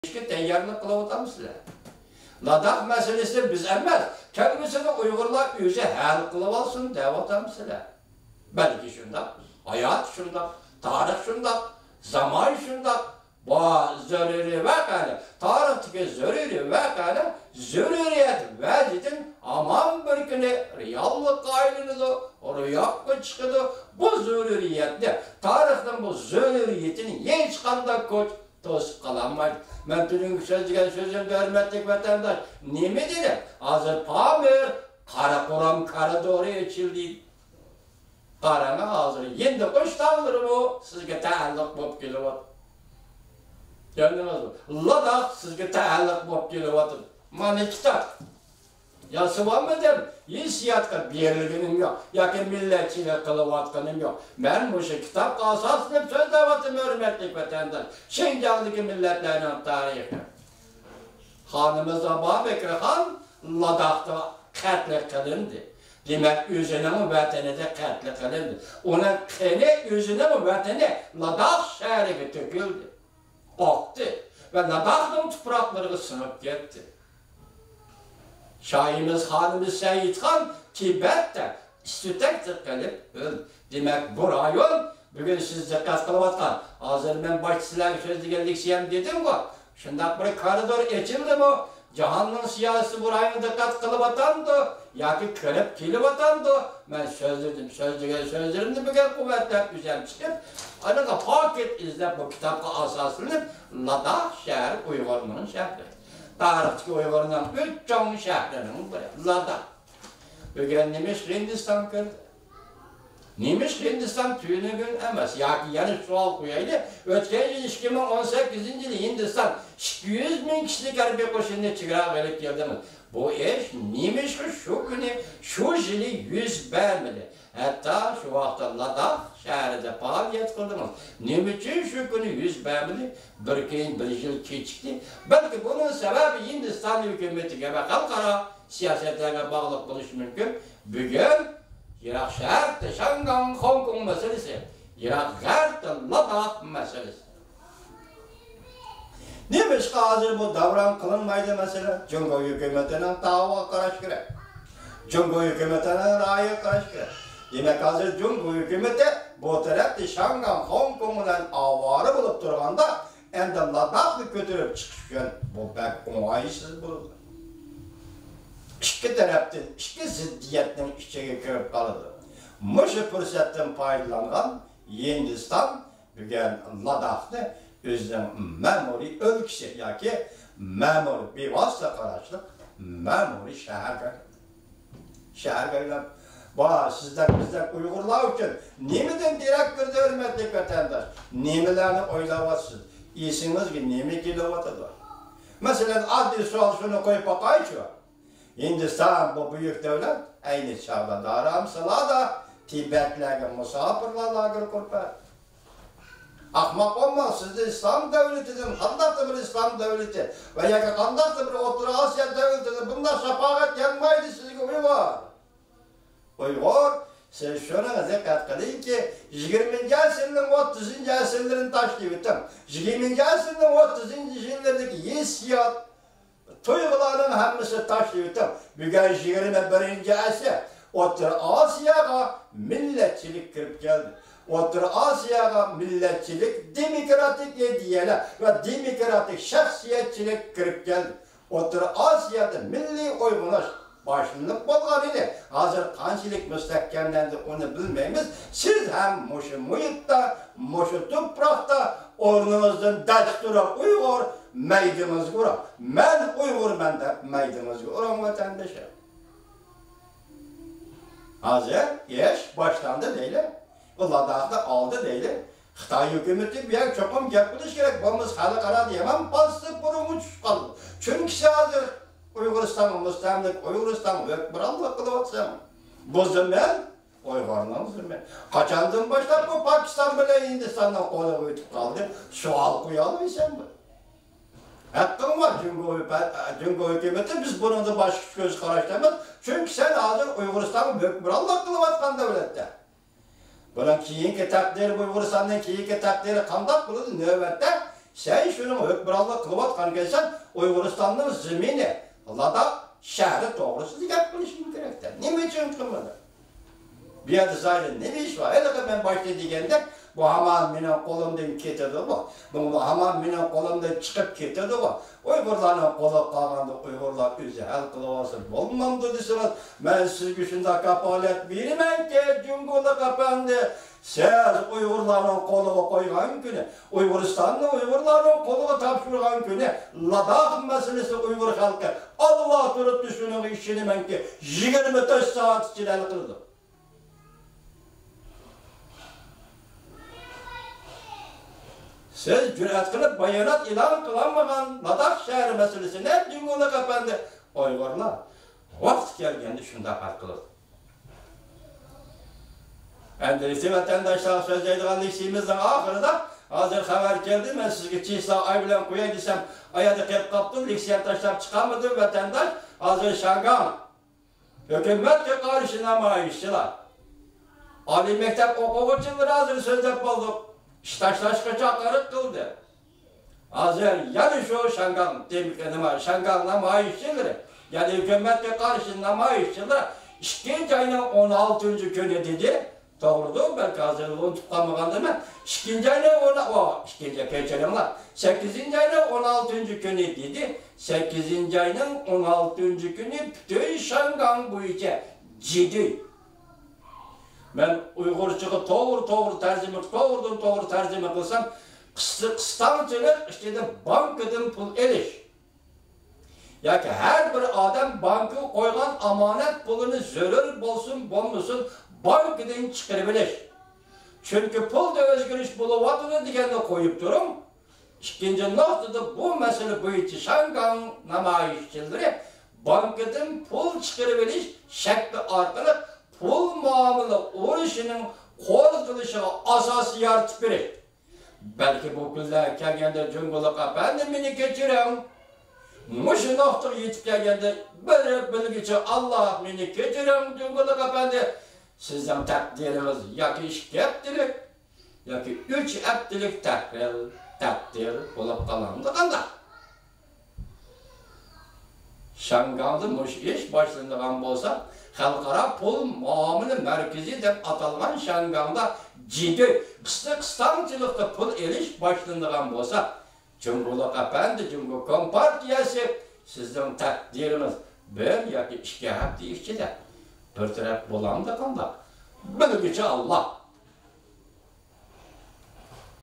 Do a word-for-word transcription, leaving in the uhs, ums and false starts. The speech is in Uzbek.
İşte tayyorlik qilib o'tamizlar. Ladakh meselesi biz emas, kelmesini Uygurlar o'zi hal qilib olsin deb o'tamizlar. Balki shundoq, hayot shundoq, tarix shundoq, zamon shundoq. Bu zaruri voqealar, tarixdagi zaruri voqealar zaruriyat vajidan aman bir kuni reallikqa aylanadi, ro'yobga chiqadi. Bu zaruriyatni, tarixning bu zaruriyatini hech qanday kuch to'sib qololmaydi. Men bugungi so'zlagan so'zimda hurmatli vatandosh, nima dedim? Hozir Pamir Qaraquram koridori ochildi. Qarama hozir endi qo'shtanlari bu sizga taalluq bo'lib kelyapti. Gördünüz mü? Ladakh sizge taalluq bo'lib kelyapti. Mana kitap. Yozibman hissiyotga berilganim yo'q, yoki millatchilik qilayotganim yo'q. Men o'sha kitobga asoslab so'zlayapman, hurmatli vatandosh. Shinjongdagi millatlarning tarixi. Xonimiz Abubakirxon Ladakhda qatl qilindi. Demak, o'zining vatanida qatl qilindi. Uning qoni o'zining vatani Ladakh shahriga to'kildi. Oqdi ve Ladakh'ın tuproqlariga sınıp gitti. Şahimiz Xonimiz Saidxon Tibet'te istitektir qilib öldü. Demek bu rayon bugün siz diqqat qilayotgan. Hozir men başçılarga so'zlaganlik siyam dedim ku. Shundaq bir koridor ochildi mi? Jahonning siyosiy bu rayonga diqqat qilayotgandi yoki kirib kelyotgandi. Men so'zladim, so'zlagan so'zlarimni bugun quvvatlab o'zim chiqib, anaqa paket izlab bu kitobga asoslanib Ladakh shahri Uyg'urning shahri. Tarixdagi Uyg'urning uch chong shahrining biri Ladakh. Bugun nima Hindiston kirdi? Nimish Hindiston tüyünügün emas. Yoki yana savol qo'yaylik. O'tgan yil ikki ming o'n sakkizinchi yil Hindiston ikki yuz ming kishilik harbiy qo'shinni chegaraga olib keldimi? Bu ish nimish shu kuni, shu yili yuz bermadi. Hatta shu vaqtda Ladakh shahrida faoliyat qildimiz. Nima uchun shu kuni yuz bermadi? Bir keyin bir yil kechikdi. Balki buning sababi Hindiston hukumatiga va xalqaro siyosatlarga bog'liq bo'lishi mumkin. Bugun Irak şehirde Shangang, Hong Kong meselesi, Irak şehirde Ladakh meselesi. Neymiş ki hazır bu davran kılınmaydı mesela? Cumhur hükümetinin dava karış gerek. Cumhur hükümetinin raya karış gerek. Demek hazır Cumhur hükümeti bu tarafta Shangang, Hong Kong'dan avarı bulup durğanda endi Ladakh'ı götürüp çıkışken bu pek onaysız bulundu. İki tarafdan, iki ziddiyatning ichiga kirib qoldi. Mushu fursatdan foydalangan Hindiston bugun Ladakhni o'zining ma'muriy o'lkasi yoki ma'muriy bevosita qarashli ma'muriy shaharga shaharga aylab, bu sizlar bizlar Uyg'urlar uchun nimadan derak kirdi hurmatli vatandosh? Nimalarni o'ylayapsiz? Esingizga nima kelyapti? Masalan, oddiy savol shuni qo'yib boqaychi. Hindiston bu büyük devlet, aynı çağda Dharamsalada Tibetlerge musafirler lager kurpar. Ahmak olmaz, sizde İslam devletidir, kandaktı bir İslam devleti ve ya kandaktı bir Orta Asya devletidir. Bunda şafakat gelmeydi sizge Uygur. Uygur, siz şuna dikkat kılın ki yigirminchi asırın o'ttizinchi asırların taşlayıptım. yigirminchi asırın o'ttizinchi yıllardaki hissiyat Tuyg'ularning hammasi tashlayotib, bugun yigirma birinchi asr O'rta Osiyoga millatchilik kirib keldi. O'rta Osiyoga millatchilik, demokratik ideyalar va demokratik shaxsiyatchilik kirib keldi. O'rta Osiyoda milliy uyg'unish boshlanib bo'lgan edi. Hozir qanchalik mustahkamlandi uni bilmaymiz. Siz ham mushu muhitda, mushu tuproqda o'rningizdan dasturib Uyg'ur maydimizga urib, men Uyg'urman deb maydimizga urib vatandoshlar. Hozir ish boshlandi deyli. Bu Ladakhni oldi deyli. Xitoy hukumati bu yer cho'qim gap qilish kerak. Bo'lmasa xalqaro yaman pasib burun uchish qoldi. Chunki hozir Uyg'uriston mustamlik, Uyg'uriston hukmronlik qilyapti. Bu zaman Uyg'urlar zulmi. Qachondan boshlab bu Pokiston bilan Hindistonning qo'liga o'tib qoldi? Savol qo'ya olmaysanmi? Hakkın var Cumhur hükümeti, biz bunun da başka göz qarashlaymiz. Çünkü sen hazır Uyg'uristonning hukmronlik qilayotgan davlatda. Bunun keyingi taqdiri, Uyg'uristonning keyingi taqdiri qanday bo'ladi? Navbatda Sen şunun hükümranlık kılıvatkan gelsen Uyguristan'ın zemini Lada şehri doğrusu dikkat bilişim gerektir. Ne için kılmadı? Bir adı zaten ne bir iş var? Hele ki ben başta diyende bu haman benim kolumdan getirdi bu. Bu haman benim kolumdan çıkıp getirdi bu. Uygurların kolu kalğanda Uygurlar özü hal kılıvasın. Olmamdı desiniz. Ben sizge şunda kapalet bilmem ki Cumhurlu kapandı. Siz Uygurların koluğu koygan günü, Uyguristan'da Uygurların koluğu tapşırgan günü, Ladakh meselesi Uygur halkı Allah durup düşünün işini ben ki yigirme dört saat içinde hal kıldı. Siz cüret kılıp bayanat ilan kılanmagan Ladakh şehri meselesine Cumhurlu kapandı. Uygurlar vakt gelgendi şunda hal kıldı. Endelisi vatandaşlar söz edilen işimizden ahırda hazır haber geldi. Ben sizge çiğsa ay bilen koyay desem ayadı kep kaptım. Liksiyen taşlar çıkamadı vatandaş. Hazır Şangan. Hükümet karşına mayışçılar. Ali mektep okuğucuları hazır söz yapıldık. İştaşlaşkacakları kıldı. Hazır yani şu Şangan demiklenime Şangan'la mayışçıları. Yani hükümet karşına mayışçıları. İkinci ayının on altıncı günü dedi. Doğrudur, belki hazırlığını tutamagan değil mi? İkinci ayının ona, o ikinci keçelim var. Sekizinci ayının on altıncı günü dedi. Sekizinci ayının on altıncı günü bütün Şangan bu içe ciddi. Ben Uygurçuğu doğru doğru tercüme, doğrudan doğru tercüme kılsam, kıstancılık işte de bankadan pul eliş. Ya ki her bir adam banka koygan amanet pulunu zörür bolsun, bolmasın, bankadan çıkarabilir. Çünkü pulda özgürlük buluvatıdır degende koyup durum. İkinci noktada bu mesele boyunca Şangan namayişçileri bankadan pul çıkarabilir şekli arkalı pul muamele uğraşının kol kılışına asası yaratıp verir. Belki bu kızlar kelgende Cumhurlu kapandı mini geçiren. Muşu noktaya yetip gelgende böyle bilgiçi Allah mini geçiren Cumhurlu kapandı. Sizden takdiriniz ya ki işkeptilik, ya ki üç ettilik takdir, takdir olup kalandı kanda. Şangan'da muş iş başlandıgan bolsa, halkara pul muamele merkezi dep atalgan Şangan'da ciddi, kısa kıstancılıkta pul eliş başlandıgan bolsa, Cumhurlu kapandı, Cumhur Kompartiyası sizden takdiriniz ben ya ki işkepti işçiler. Bir taraf bulandı kanda. Bilgiçi Allah.